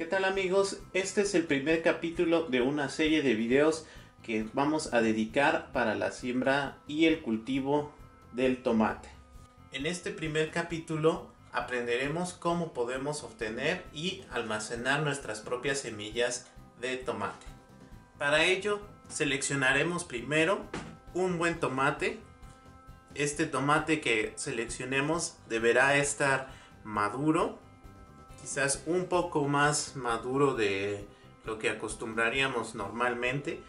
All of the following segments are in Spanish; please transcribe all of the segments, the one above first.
¿Qué tal amigos? Este es el primer capítulo de una serie de videos que vamos a dedicar para la siembra y el cultivo del tomate. En este primer capítulo aprenderemos cómo podemos obtener y almacenar nuestras propias semillas de tomate. Para ello seleccionaremos primero un buen tomate. Este tomate que seleccionemos deberá estar maduro, quizás un poco más maduro de lo que acostumbraríamos normalmente.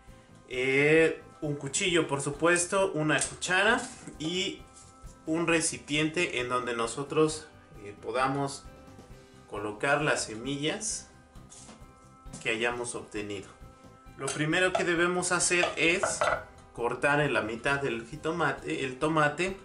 Un cuchillo, por supuesto, una cuchara y un recipiente en donde nosotros podamos colocar las semillas que hayamos obtenido. Lo primero que debemos hacer es cortar en la mitad del jitomate, el tomate.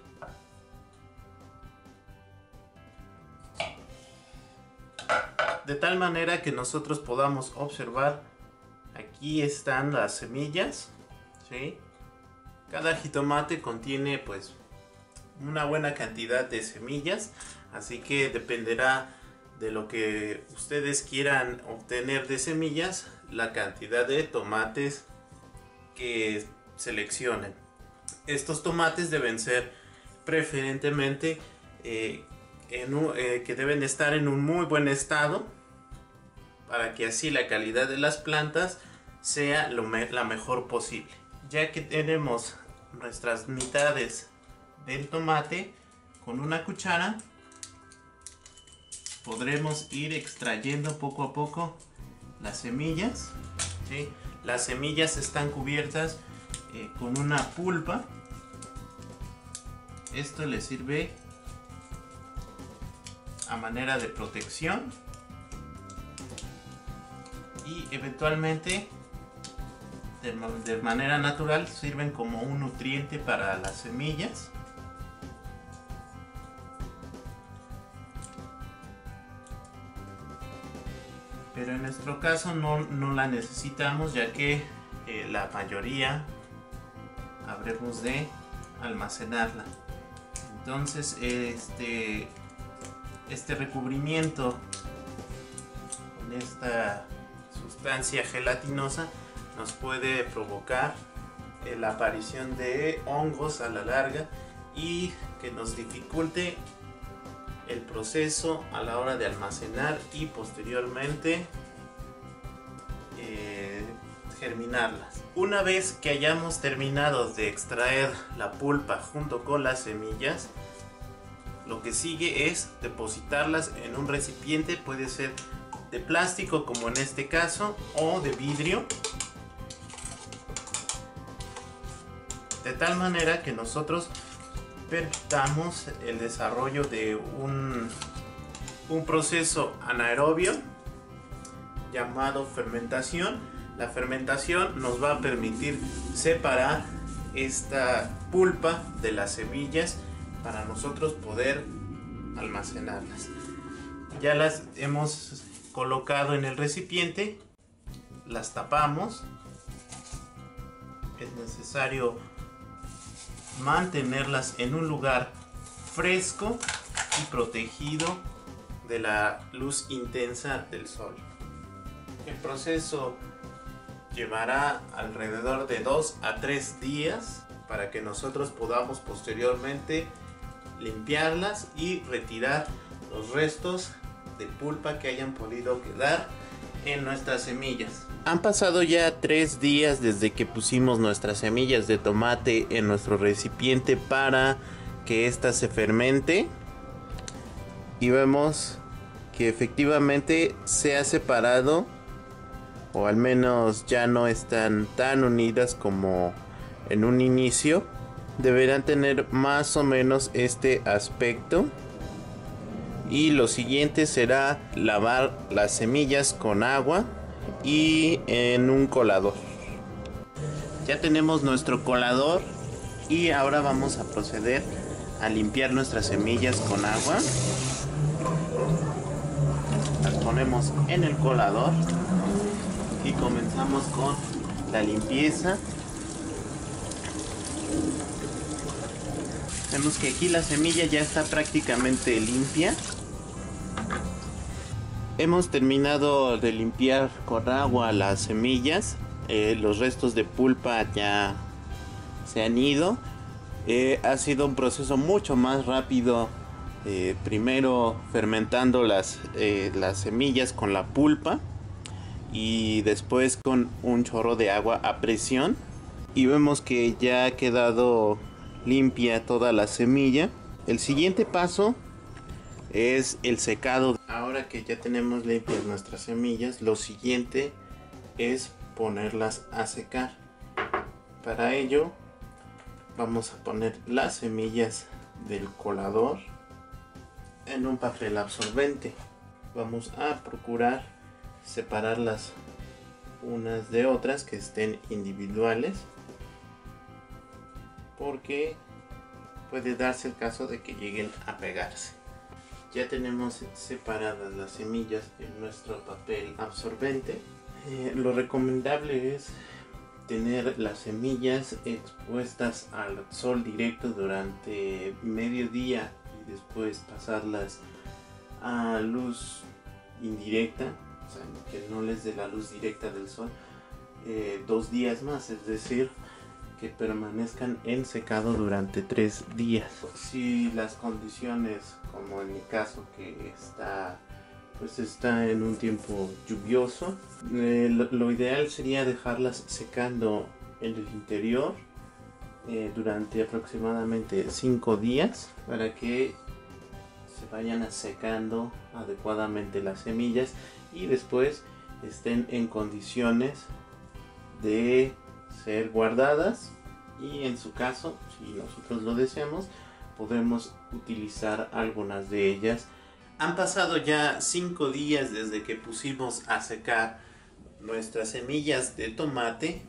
De tal manera que nosotros podamos observar, aquí están las semillas, ¿sí? Cada jitomate contiene pues una buena cantidad de semillas, así que dependerá de lo que ustedes quieran obtener de semillas, la cantidad de tomates que seleccionen. Estos tomates deben ser preferentemente que deben estar en un muy buen estado, para que así la calidad de las plantas sea la mejor posible. Ya que tenemos nuestras mitades del tomate, con una cuchara podremos ir extrayendo poco a poco las semillas, ¿sí? Las semillas están cubiertas con una pulpa. Esto le sirve a manera de protección y eventualmente de manera natural sirven como un nutriente para las semillas. Pero en nuestro caso no la necesitamos, ya que la mayoría habremos de almacenarla. Entonces este recubrimiento con esta sustancia gelatinosa nos puede provocar la aparición de hongos a la larga y que nos dificulte el proceso a la hora de almacenar y posteriormente germinarlas. Una vez que hayamos terminado de extraer la pulpa junto con las semillas, lo que sigue es depositarlas en un recipiente, puede ser de plástico como en este caso o de vidrio, de tal manera que nosotros permitamos el desarrollo de un proceso anaerobio llamado fermentación. La fermentación nos va a permitir separar esta pulpa de las semillas para nosotros poder almacenarlas. Ya las hemos colocado en el recipiente, las tapamos. Es necesario mantenerlas en un lugar fresco y protegido de la luz intensa del sol. El proceso llevará alrededor de 2 a 3 días para que nosotros podamos posteriormente limpiarlas y retirar los restos de pulpa que hayan podido quedar en nuestras semillas. Han pasado ya 3 días desde que pusimos nuestras semillas de tomate en nuestro recipiente para que ésta se fermente, y vemos que efectivamente se ha separado, o al menos ya no están tan unidas como en un inicio. Deberán tener más o menos este aspecto. Y lo siguiente será lavar las semillas con agua y en un colador. Ya tenemos nuestro colador y ahora vamos a proceder a limpiar nuestras semillas con agua. Las ponemos en el colador y comenzamos con la limpieza. Vemos que aquí la semilla ya está prácticamente limpia. Hemos terminado de limpiar con agua las semillas. Los restos de pulpa ya se han ido. Ha sido un proceso mucho más rápido. Primero fermentando las semillas con la pulpa y después con un chorro de agua a presión. Y vemos que ya ha quedado limpia toda la semilla. El siguiente paso es el secado. Ahora que ya tenemos limpias nuestras semillas, lo siguiente es ponerlas a secar. Para ello vamos a poner las semillas del colador en un papel absorbente. Vamos a procurar separarlas unas de otras, que estén individuales, porque puede darse el caso de que lleguen a pegarse. Ya tenemos separadas las semillas en nuestro papel absorbente. Lo recomendable es tener las semillas expuestas al sol directo durante medio día y después pasarlas a luz indirecta, o sea, que no les dé la luz directa del sol 2 días más, es decir, que permanezcan en secado durante 3 días. Si las condiciones, como en mi caso que está en un tiempo lluvioso, lo ideal sería dejarlas secando en el interior durante aproximadamente 5 días para que se vayan secando adecuadamente las semillas y después estén en condiciones de ser guardadas, y en su caso, si nosotros lo deseamos, podemos utilizar algunas de ellas. Han pasado ya 5 días desde que pusimos a secar nuestras semillas de tomate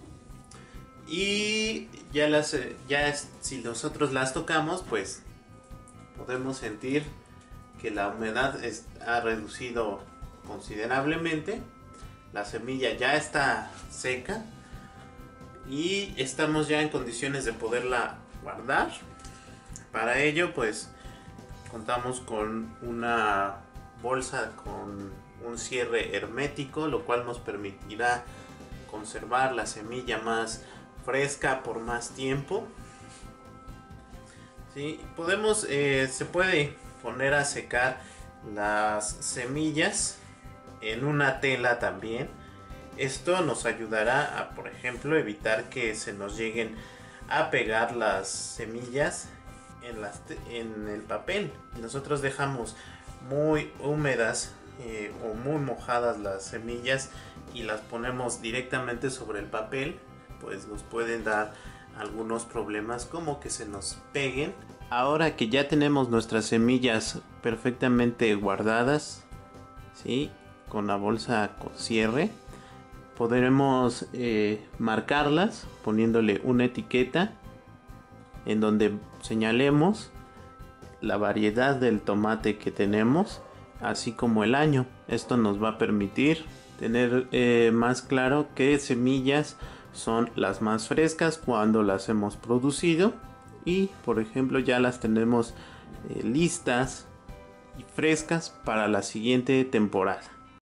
y si nosotros las tocamos, pues podemos sentir que la humedad ha reducido considerablemente. La semilla ya está seca y estamos ya en condiciones de poderla guardar. Para ello, pues contamos con una bolsa con un cierre hermético, lo cual nos permitirá conservar la semilla más fresca por más tiempo. ¿Sí? Se puede poner a secar las semillas en una tela también. Esto nos ayudará a, por ejemplo, evitar que se nos lleguen a pegar las semillas en el papel. Si nosotros dejamos muy húmedas o muy mojadas las semillas y las ponemos directamente sobre el papel, pues nos pueden dar algunos problemas como que se nos peguen. Ahora que ya tenemos nuestras semillas perfectamente guardadas, ¿sí?, con la bolsa con cierre, podremos marcarlas poniéndole una etiqueta en donde señalemos la variedad del tomate que tenemos, así como el año. Esto nos va a permitir tener más claro qué semillas son las más frescas cuando las hemos producido, y por ejemplo ya las tenemos listas y frescas para la siguiente temporada.